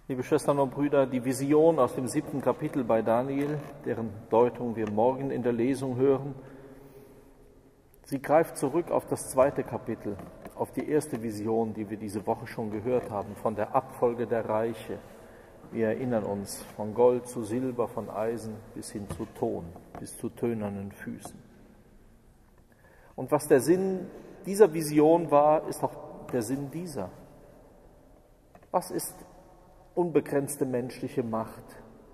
Liebe Schwestern und Brüder, die Vision aus dem 7. Kapitel bei Daniel, deren Deutung wir morgen in der Lesung hören, sie greift zurück auf das 2. Kapitel, auf die erste Vision, die wir diese Woche schon gehört haben, von der Abfolge der Reiche. Wir erinnern uns von Gold zu Silber, von Eisen bis hin zu Ton, bis zu tönernen Füßen. Und was der Sinn dieser Vision war, ist auch der Sinn dieser. Was ist unbegrenzte menschliche Macht,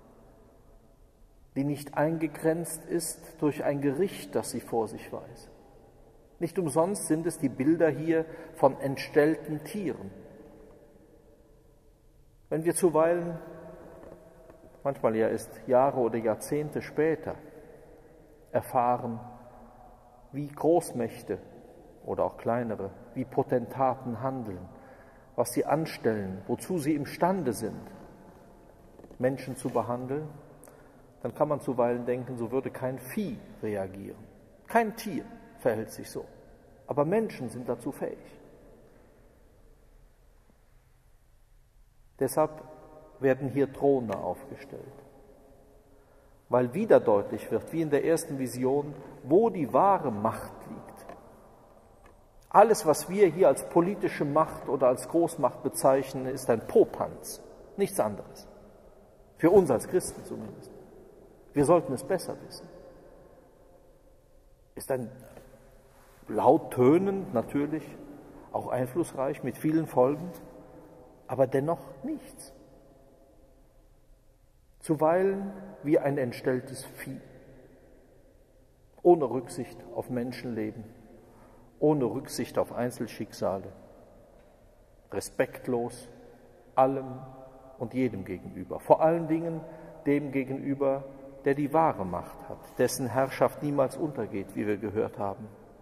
die nicht eingegrenzt ist durch ein Gericht, das sie vor sich weiß? Nicht umsonst sind es die Bilder hier von entstellten Tieren. Wenn wir zuweilen, manchmal ja erst Jahre oder Jahrzehnte später, erfahren, wie Großmächte oder auch kleinere, wie Potentaten handeln, was sie anstellen, wozu sie imstande sind, Menschen zu behandeln, dann kann man zuweilen denken, so würde kein Vieh reagieren. Kein Tier verhält sich so. Aber Menschen sind dazu fähig. Deshalb werden hier Throne aufgestellt. Weil wieder deutlich wird, wie in der ersten Vision, wo die wahre Macht liegt. Alles, was wir hier als politische Macht oder als Großmacht bezeichnen, ist ein Popanz, nichts anderes. Für uns als Christen zumindest. Wir sollten es besser wissen. Ist ein laut tönend natürlich, auch einflussreich, mit vielen Folgen, aber dennoch nichts. Zuweilen wie ein entstelltes Vieh, ohne Rücksicht auf Menschenleben, ohne Rücksicht auf Einzelschicksale, respektlos allem und jedem gegenüber, vor allen Dingen dem gegenüber, der die wahre Macht hat, dessen Herrschaft niemals untergeht, wie wir gehört haben.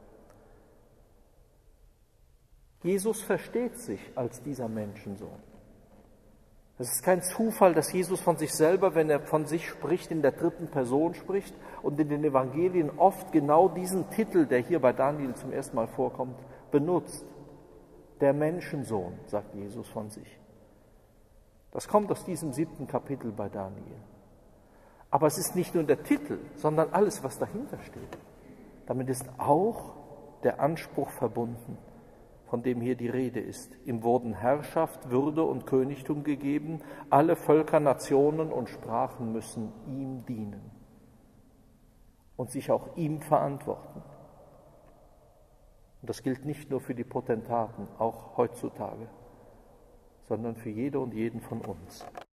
Jesus versteht sich als dieser Menschensohn. Es ist kein Zufall, dass Jesus von sich selber, wenn er von sich spricht, in der 3. Person spricht und in den Evangelien oft genau diesen Titel, der hier bei Daniel zum ersten Mal vorkommt, benutzt. Der Menschensohn, sagt Jesus von sich. Das kommt aus diesem 7. Kapitel bei Daniel. Aber es ist nicht nur der Titel, sondern alles, was dahinter steht. Damit ist auch der Anspruch verbunden, von dem hier die Rede ist. Ihm wurden Herrschaft, Würde und Königtum gegeben. Alle Völker, Nationen und Sprachen müssen ihm dienen und sich auch ihm verantworten. Und das gilt nicht nur für die Potentaten, auch heutzutage, sondern für jede und jeden von uns.